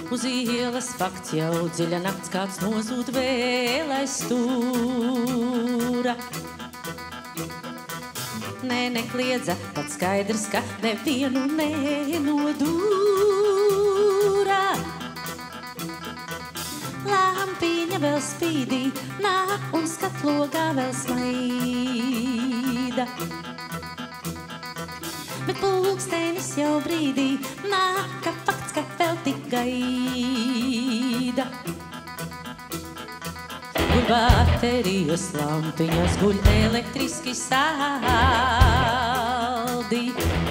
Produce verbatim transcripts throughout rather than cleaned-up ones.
Uz ielas fakts jau dziļa nakts kāds nozūd vēl aiz stūra. Nē, nekliedza, pat skaidrs, ka nevienu nenodūra. Lampiņa vēl spīdī, nāk un skatlogā vēl smaida. Bet pulkstenis jau brīdī nāk, ka fakts, ka vēl tik gaida. Guļ baterijas lampiņas, guļ elektriski saldi.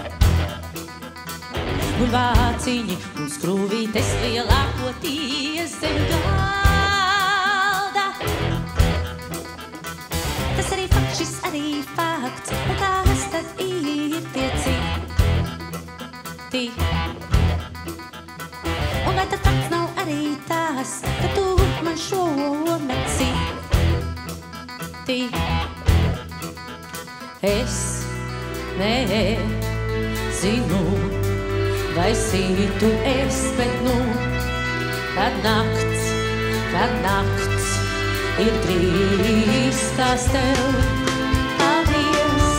Guļ vāciņi un skrūvītes lielākoties zem galda. Tas arī fakts, šis arī fakts, un kas tad ir tie citi? Un vai tad fakts nav arī tās, ka tu man šomēr citi? Es nezinu, vai citu es, bet nu, kad nakts, kad nakts ir drīz tās tev. Paldies,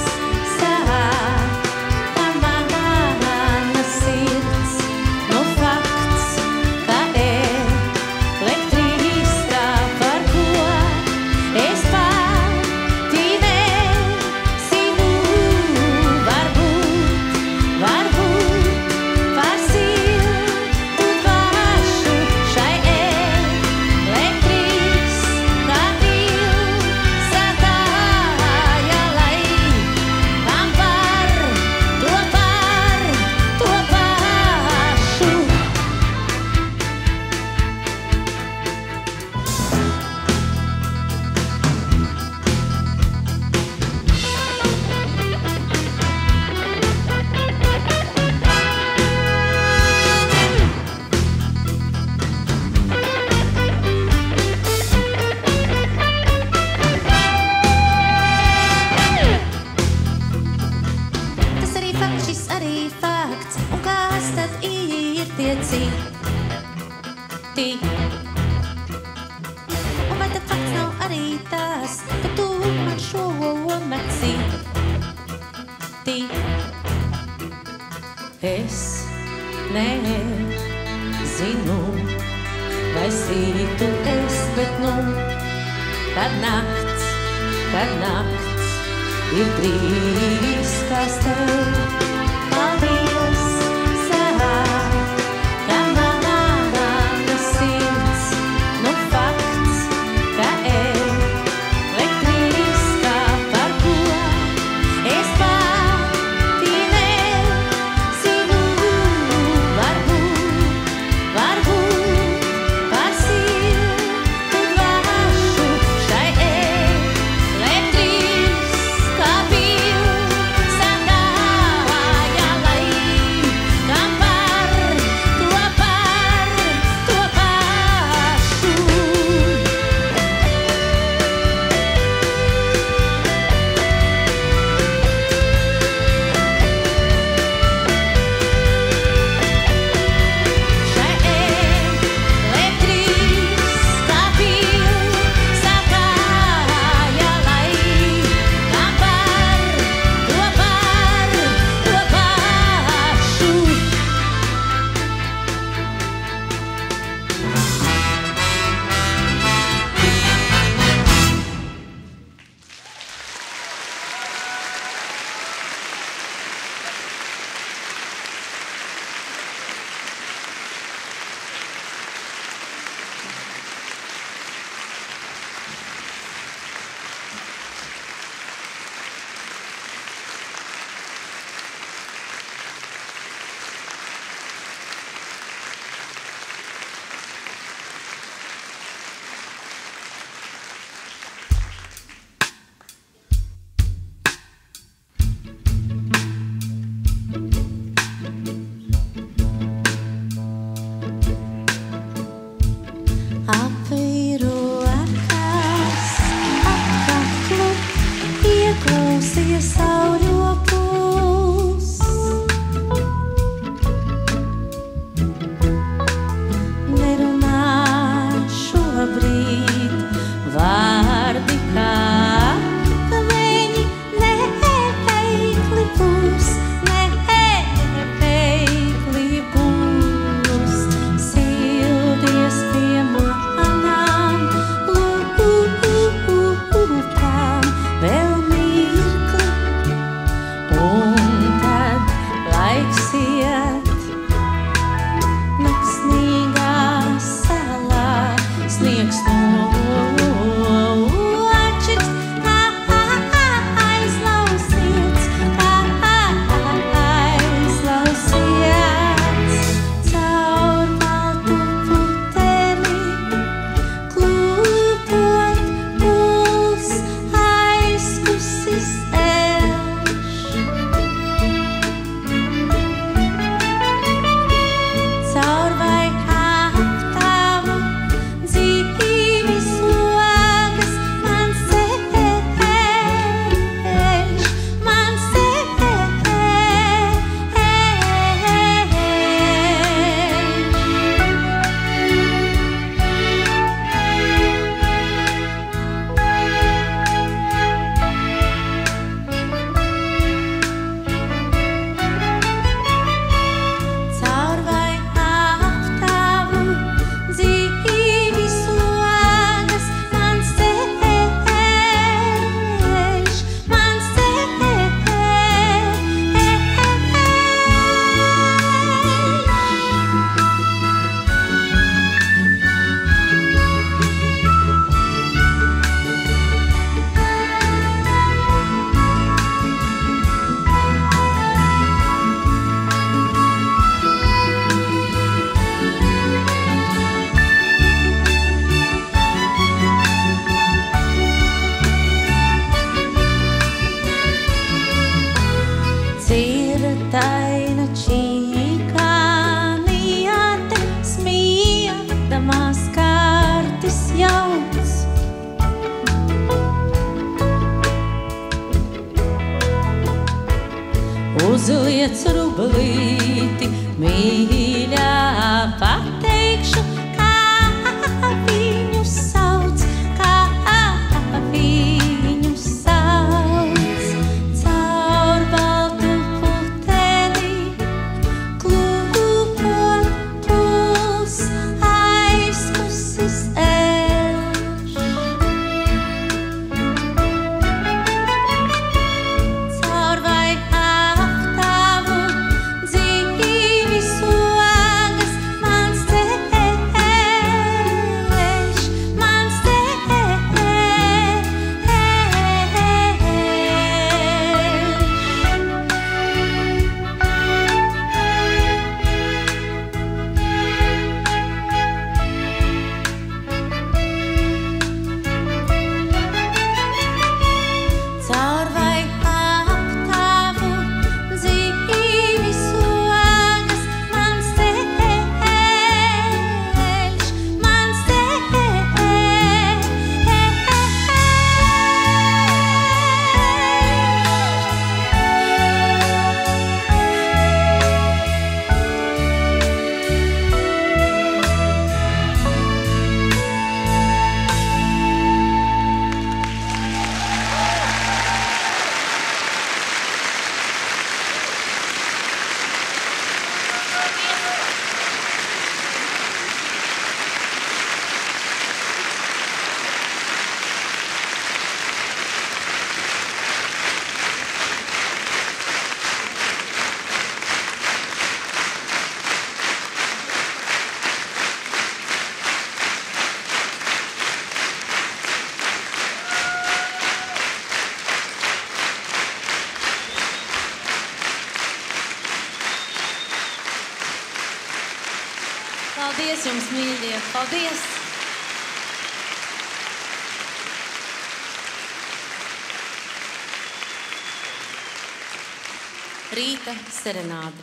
sāka mana sirds, nu fakts, ka elektriskā, par ko es pati nezinu. Varbūt, varbūt par siltu dvašu šai elektriskā pilsētāja, lai kam par to par to pašu. Tas arī fakts, šis arī fakts, un kas tad ir tie citi? Un vai tad fakts nav arī tas, ka tu man šomēr citi? Es nezinu, vai citu es, bet nu, kad nakts, kad nakts ir drīz tās tev. Paldies, sāka mana sirds, nu fakts, ka elektriskā, par ko es pati nezinu. Varbūt, varbūt par siltu dvašu šai elektriskā pilsētāja, taina čīkānijāte smiedamās kārtis jauns. Uzliec rublīti, mīļā, pateikšu, kā viņu sauc, kā viņu sauc. Caur baltu puteni, klūpot puls, aizkusis elš. Caur vai aptavu dzīvi sogas, mans ceļš, mans Caur vai aptavu dzīvi sogas, mans ceļš, mans Paldies jums, mīļie! Paldies! Rīta serenāde.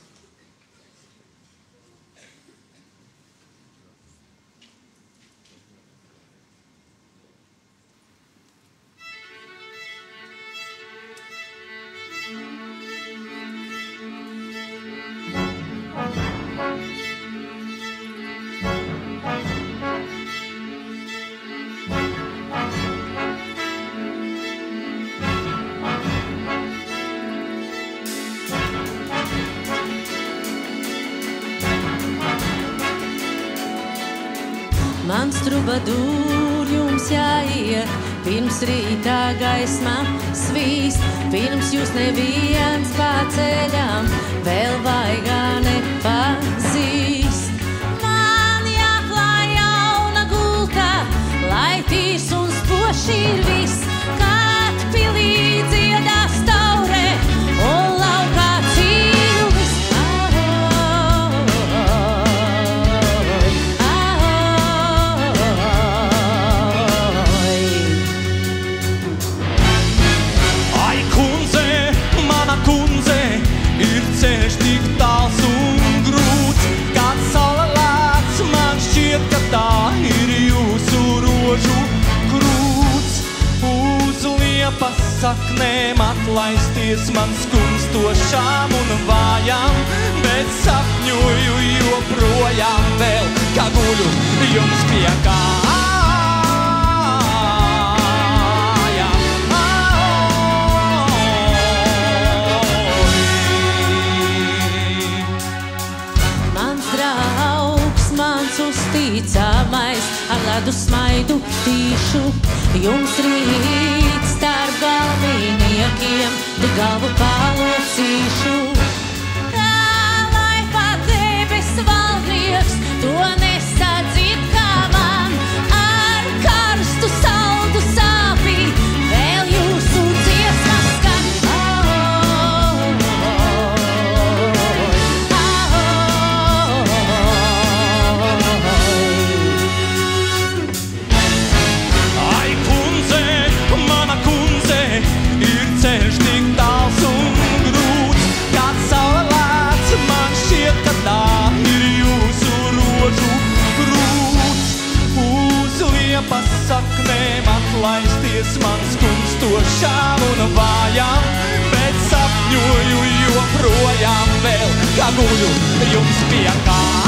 Mans trubadūr jums jāiet, pirms rītā gaisma svīst, pirms jūs neviens paceļam vēl vaigā nepazīst. Man jāklāj jauna gulta, lai tīrs un spožs ir viss, kad pilī dziedās taure un laukā cilvis. Ceļš tik tāls un grūts, kad saule lēc, man šķiet, ka tā ir jūsu rožu krūts. Uz liepas saknēm atlaisties man skumstošām un vājām, bet sapņoju joprojām vēl, kā guļu jums pie kājām. Mans uzticamais, ar ledu smaidu tīšu, jums rīt starp galviniekiem, tu galvu palocīšu. Tā lai pat debes valdnieks to nesadzird kā man, ar karstu saldu sāpī vēl jūsu dziesmas skan. Ceļš tik tāls un Pievērsies man skumstošām un vājām, bet sapņoju joprojām vēl, kā guļu jums pie kājām.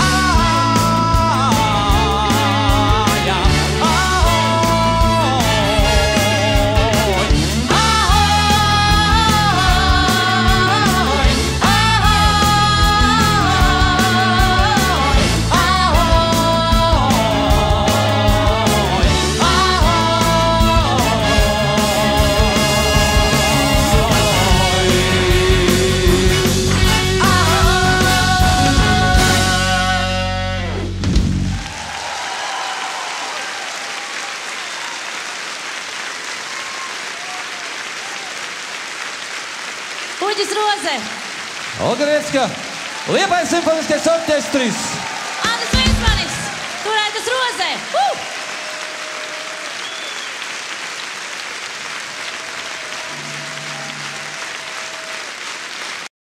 Uģis Roze, Olga Riecka, Liepājas simfoniskais orķestris. Andris Vīnsmanis, Turētas Roze. Uh!